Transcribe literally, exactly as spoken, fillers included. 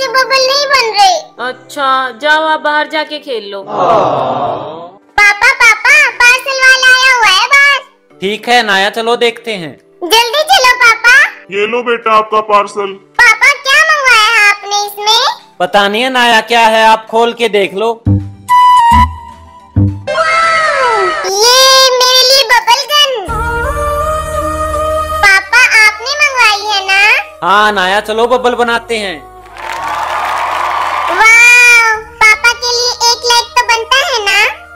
से बबल नहीं बन रहे। अच्छा जाओ आप बाहर जाके खेल लो। पापा पापा पार्सल वाला आया हुआ है बाहर। ठीक है नाया, चलो देखते हैं। जल्दी चलो पापा। ये लो बेटा आपका पार्सल। पापा क्या मंगवाया है आपने इसमें? पता नहीं है नाया क्या है, आप खोल के देख लो। ये मेरे लिए बबल गन। पापा आपने मंगवाई है ना? हाँ नाया, चलो बबल बनाते हैं।